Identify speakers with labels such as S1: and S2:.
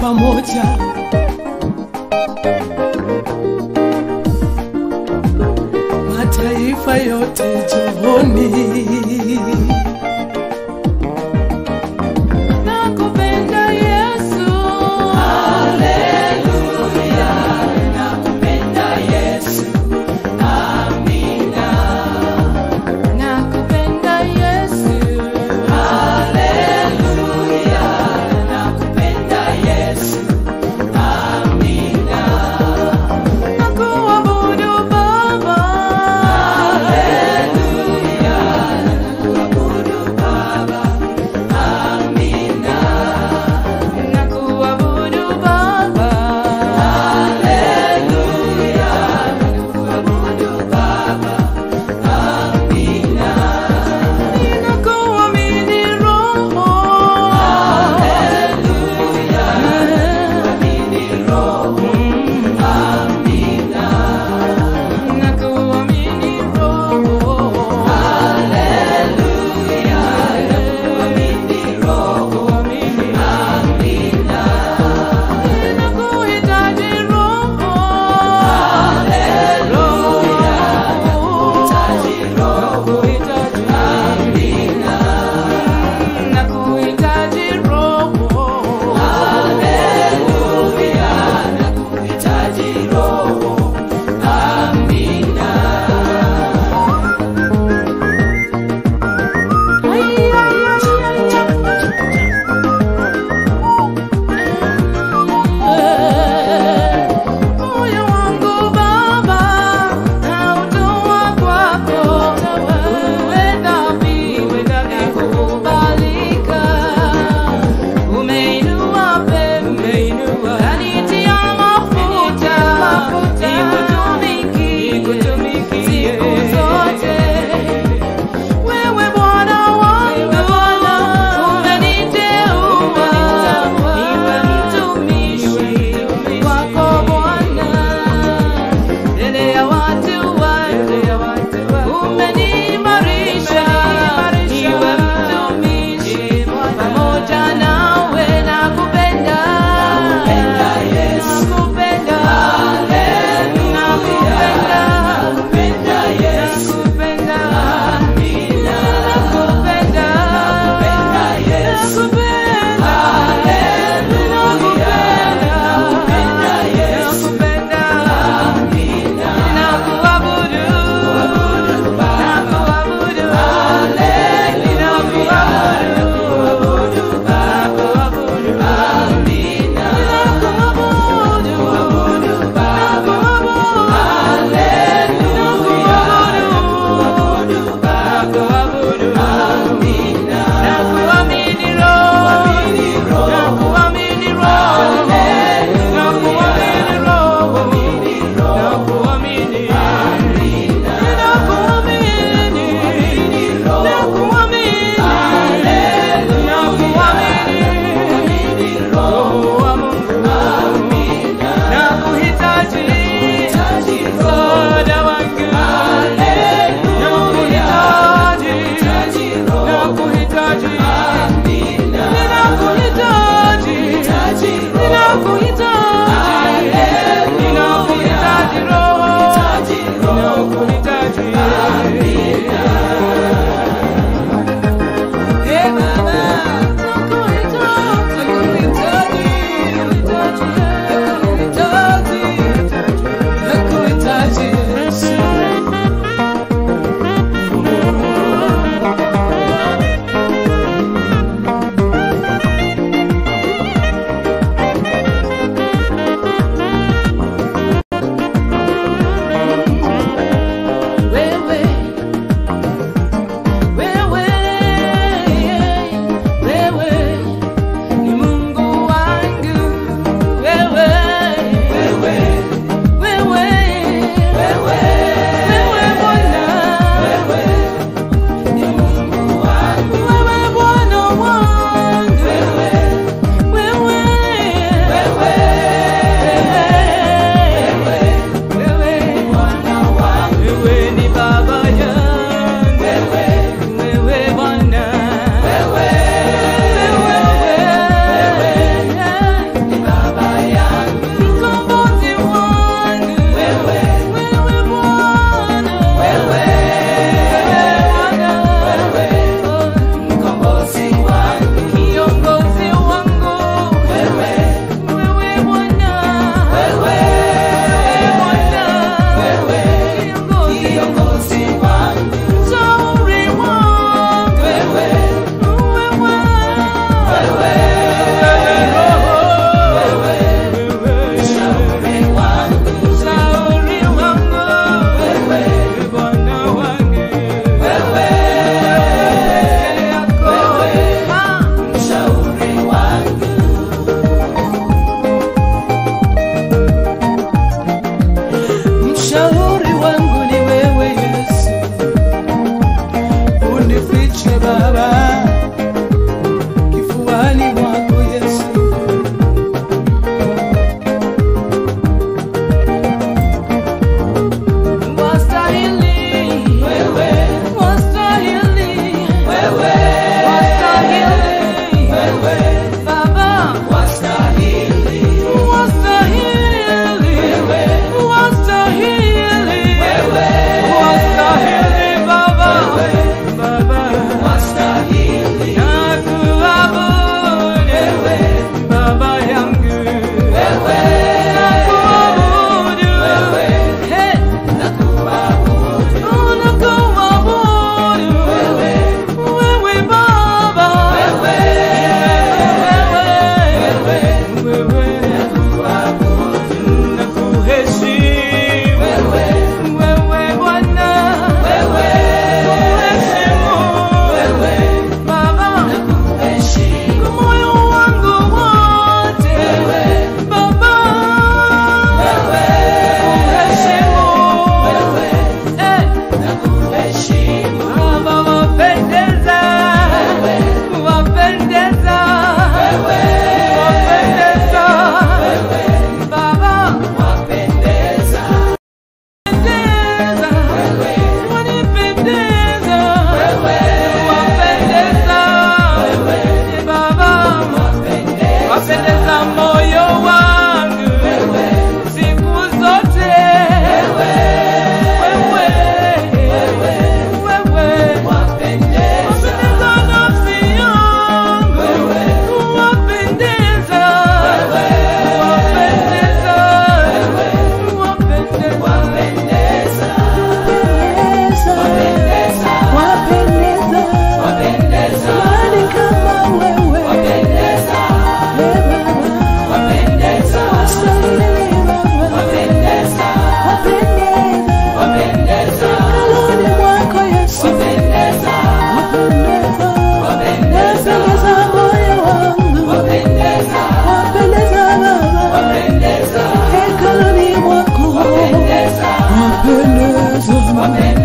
S1: pamoja. Mataifa yote njooni, nakupenda Yesu. Haleluya, nakupenda Yesu. Amina, nakupenda Yesu. Haleluya, nakupenda Yesu. Amina, nakuabudu Baba. Haleluya, nakuabudu Baba. Amina, nakuabudu Baba. Haleluya, nakuabudu Baba. Amina, ninakuamini Roho. Haleluya, nakuamini Roho. Amina, nakuamini Roho. Haleluya, nakuamini Roho. Amina, ninakuhitaji Roho. Haleluya, nakuhitaji Roho. Amina, nakuhitaji Roho. Haleluya, nakuhitaji Roho. Amina. Moyo wangu Baba nautoa kwako, uwe dhabihu kukubalika. Umeinua pembe, kanitia mafuta, nikutumikie siku zote. Wewe Bwana wangu, umeniteua niwe mtumishi wako Bwana. Mbele ya watu umeniimarisha niwe mtumishi pamoja nawe. Nakupenda, nakupenda Yesu, nakupenda, nakupenda Yesu, nakupenda, amina, nakupenda, nakupenda Yesu, nakupenda, haleluya, nakupenda Yesu, nakupenda, amina, nakuabudu, nakuabudu, haleluya, nakuabudu, nakuabudu, amina, nakuabudu, nakuabudu, haleluya, nakuabudu, nakuabudu, amina, nakuamini Roho, nakuamini Roho, nakuamini Roho, nakuamini, amina, nakuamini, nakuamini, haleluya, nakuamini Roho wa Mungu, amina, nakuhitaji msaada wangu, haleluya, nakuhitaji, nakuhitaji, amina, ninakuhitaji, ninakuhitaji, ninakuhitaji Roho, ninakuhitaji, amina. Hey Baba, nakuhitaji, nakuhitaji, nakuhitaji Yesu. Wewe
S2: wameni